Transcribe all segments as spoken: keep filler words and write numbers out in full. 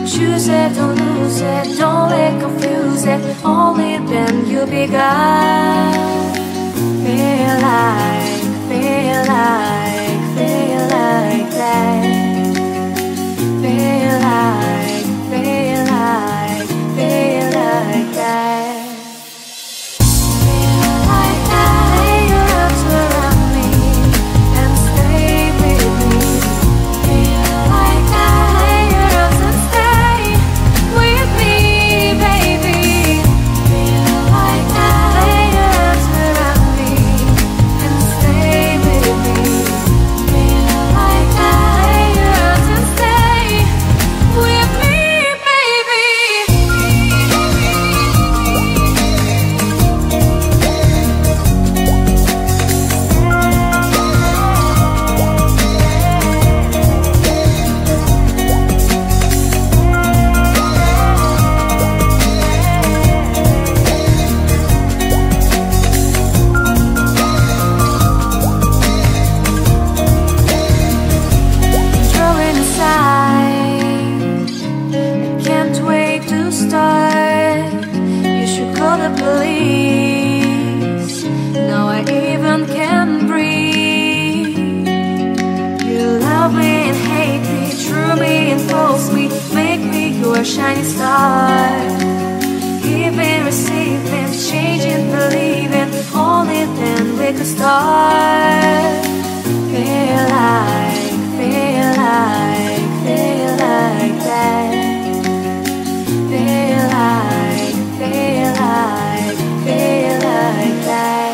choose it, don't lose it, don't let confuse it. Only then you begun. Feel like, feel like, feel like that. Feel like, feel like, feel like that. Shining star, giving, receiving, changing, believing. Only then we could start. Feel like, feel like, feel like that. Feel like, feel like, feel like that.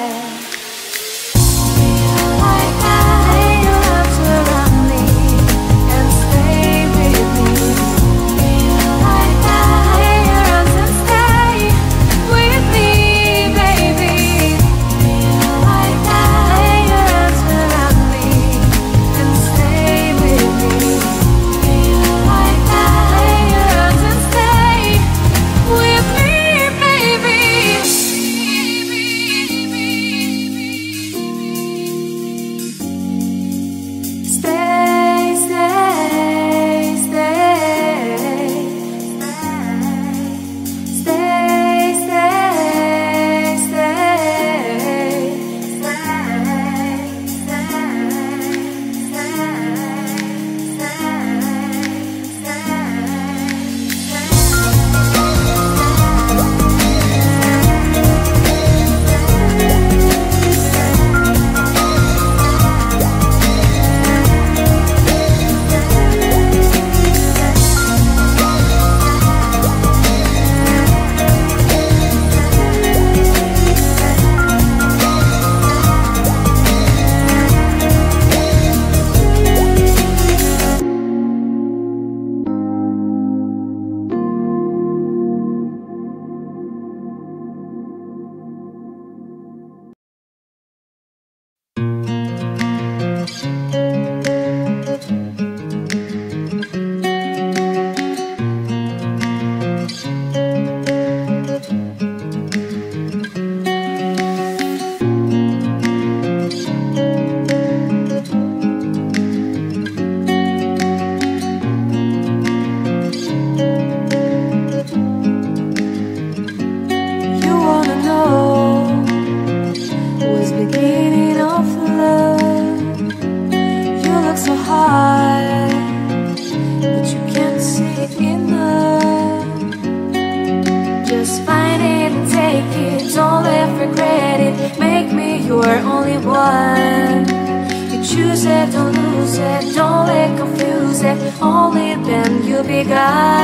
Choose it, don't lose it, don't let confuse it. Only then you begun.